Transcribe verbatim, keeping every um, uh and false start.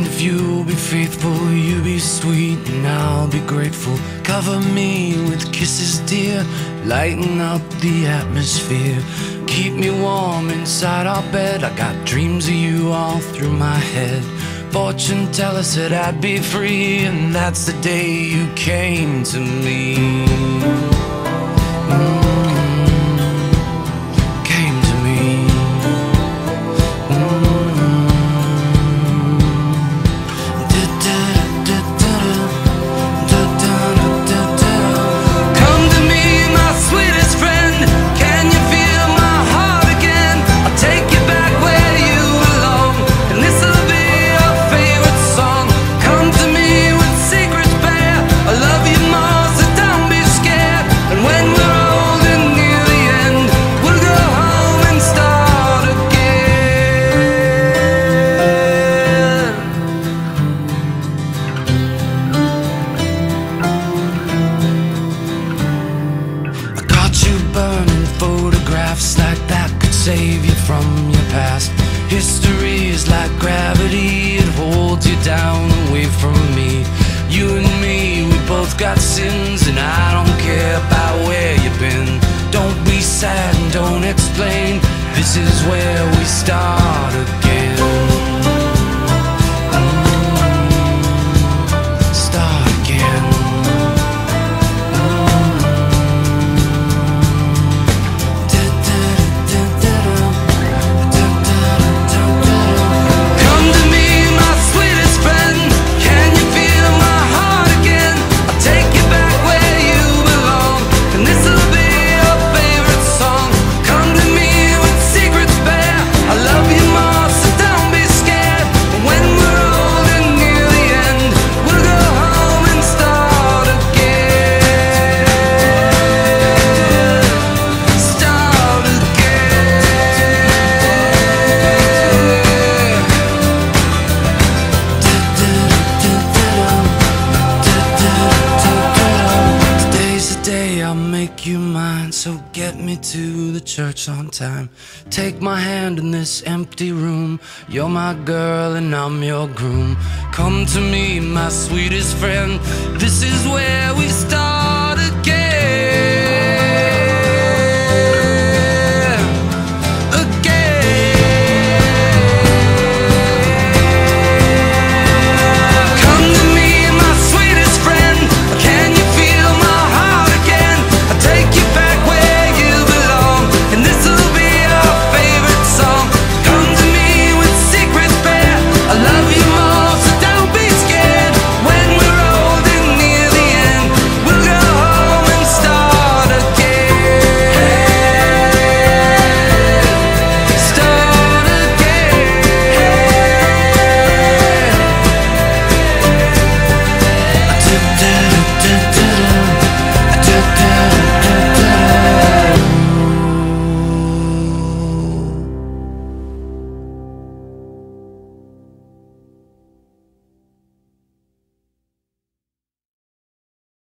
And if you'll be faithful, you be sweet, and I'll be grateful. Cover me with kisses, dear, lighten up the atmosphere. Keep me warm inside our bed, I got dreams of you all through my head. Fortune teller said I'd be free, and that's the day you came to me. Mm. Like that could save you from your past. History is like gravity, it holds you down away from me. You and me, we both got sins, and I don't care about where you've been. Don't be sad and don't explain, this is where we start again. Start again. You mine, so get me to the church on time. Take my hand in this empty room. You're my girl and I'm your groom. Come to me, my sweetest friend. This is